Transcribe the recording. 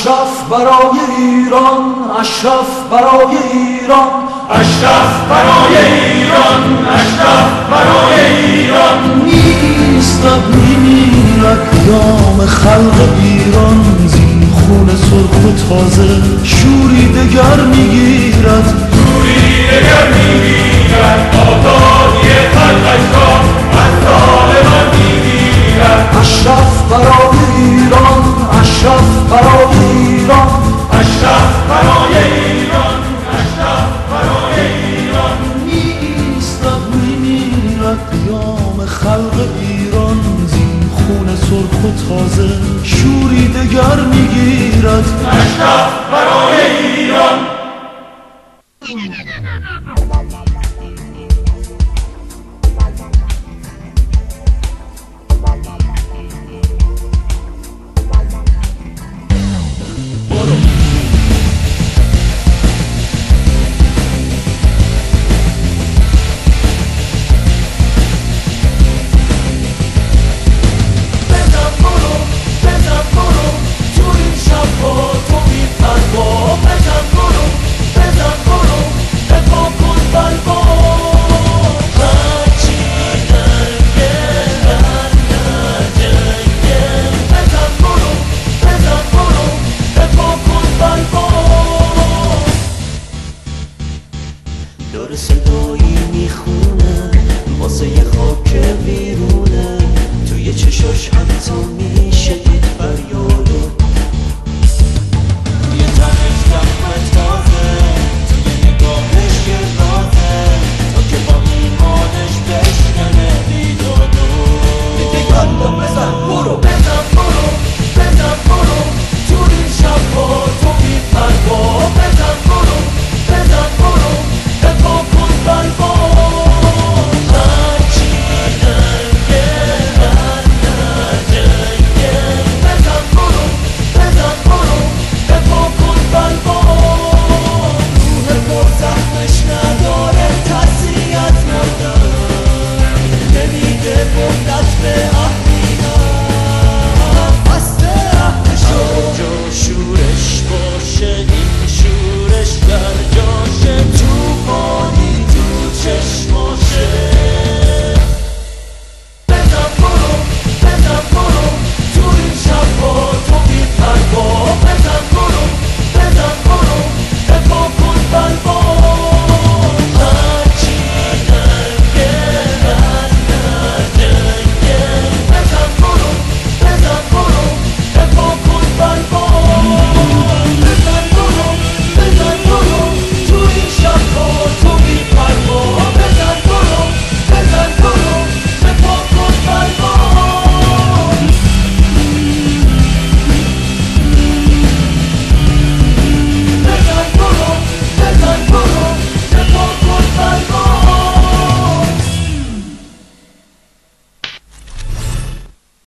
اشرف برای ایران، اشرف برای ایران، اشرف برای ایران، اشرف برای ایران. می‌ایستد می‌میرد یام خلق ایران، زین خون سرخ و تازه شوری دگر میگیرد، شوری دگر میگیرد. آزادی خلقش را از ظالمان میگیرد. اشرف برای ایران، اشرف برای ایران، اشرف برای ایران، اشرف برای ایران. می‌ایستد می‌میرد یام خلق ایران، زین خون سرخ و تازه شوری دگر میگیرد. اشرف برای ایران.